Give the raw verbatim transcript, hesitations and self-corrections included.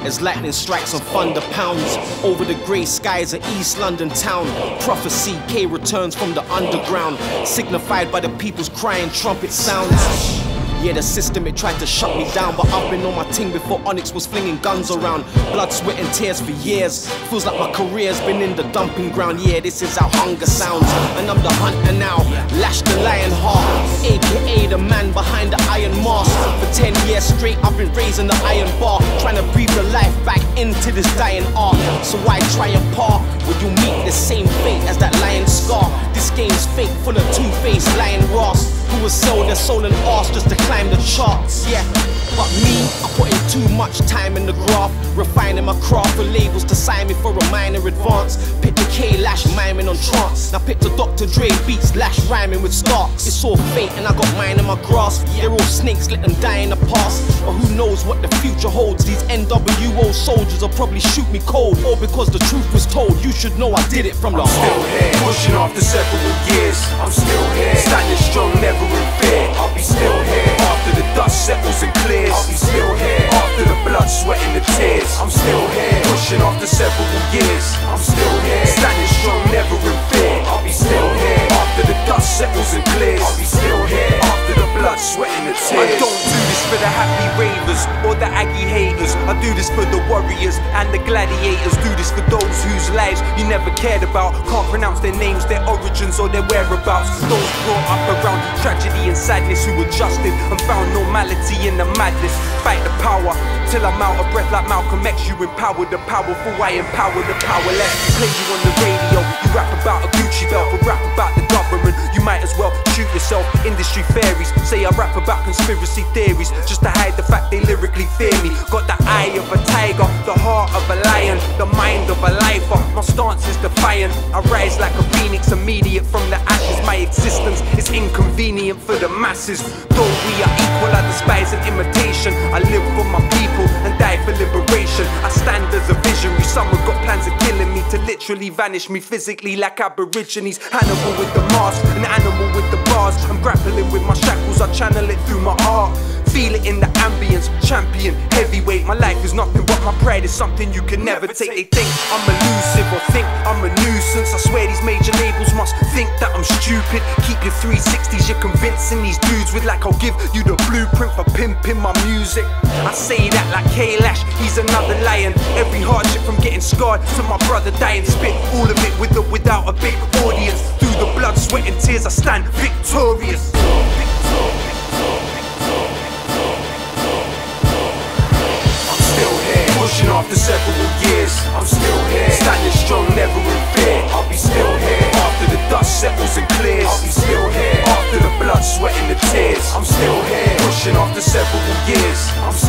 as lightning strikes and thunder pounds over the grey skies of East London town. Prophecy, K returns from the underground, signified by the people's crying trumpet sounds. Yeah, the system, it tried to shut me down, but I've been on my ting before Onyx was flinging guns around. Blood, sweat and tears for years. Feels like my career's been in the dumping ground. Yeah, this is how hunger sounds, and I'm the hunter now. Lash the lion heart, A K A the man behind the iron mask. For ten years straight, I've been raising the iron bar, trying to breathe the life back into this dying art. So why try and par when you meet the same fate as that lion scar? This game's fake, full of two-faced lion Ross, who will sell their soul and arse just to climb the charts. Yeah, but me, I put in too much time in the graft, refining my craft for labels to sign me for a minor advance. Picture K-Lash miming on trance, now picture Doctor Dre beats Lash rhyming with Starks. It's all fate and I got mine in my grasp. They're all snakes, let them die in the past, but who knows what the future holds. These N W O soldiers will probably shoot me cold, all because the truth was told. You should know I did it from the I'm heart. still here, pushing after several years. I'm still here, standing strong, never in fear. I'll be still here after the dust settles and clears. I'll be still here after the blood, sweat and the tears. I'm still here, pushing after several years. I'm still here, standing strong, never in fear. I'll be still here after the dust settles and clears. I'll be still here after the blood, sweat and the tears. I don't do this for the happy ravers or the Aggie haters. I do this for the warriors and the gladiators. Do this for those whose lives you never cared about. Can't pronounce their names, their origins or their whereabouts. Those brought up around tragedy and sadness, who adjusted and found normality in the madness. Fight the power till I'm out of breath like Malcolm X. You empower the powerful, I empower the powerless. Play you on the radio, you rap about a Gucci belt, but rap about the government. You might as well shoot yourself. Industry fairies say I rap about conspiracy theories just to hide the fact they lyrically fear me. Got the eye of a tiger, the heart of a lion, the mind of a lifer. My stance is defiant. I rise like a phoenix, immediate from the ashes. My existence is inconvenient for the masses. Though we are equal, I despise an imitation. I live for my people and die for liberation. I stand as a visionary. Some have got plans of killing me, to literally vanish me physically like Aborigines. Hannibal with the mask, an animal with the bars. I'm grappling with my shackles, I channel it through my art. Feel it in the ambience, champion, heavyweight. My life is nothing but my pride is something you can never take. They think I'm elusive or think I'm a nuisance. I swear these major labels must think that I'm stupid. Keep your three sixties, you're convincing these dudes with like I'll give you the blueprint for pimping my music. I say that like K-Lash, he's another lion. Every hardship from getting scarred to my brother dying. Spit all of it with or without a big audience. Through the blood, sweat and tears I stand victorious. Pushing after several years, I'm still here, standing strong, never in fear. I'll be still here after the dust settles and clears. I'll be still here after the blood, sweat and the tears. I'm still here, pushing after several years. I'm